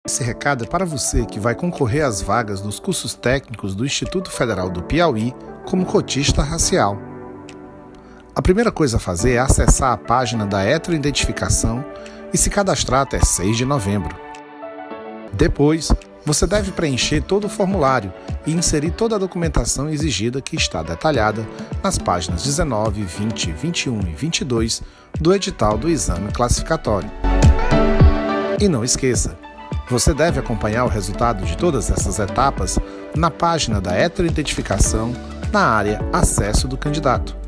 Esse recado é para você que vai concorrer às vagas dos cursos técnicos do Instituto Federal do Piauí como cotista racial. A primeira coisa a fazer é acessar a página da heteroidentificação e se cadastrar até 6 de novembro. Depois, você deve preencher todo o formulário e inserir toda a documentação exigida que está detalhada nas páginas 19, 20, 21 e 22 do edital do exame classificatório. E não esqueça, você deve acompanhar o resultado de todas essas etapas na página da heteroidentificação na área Acesso do Candidato.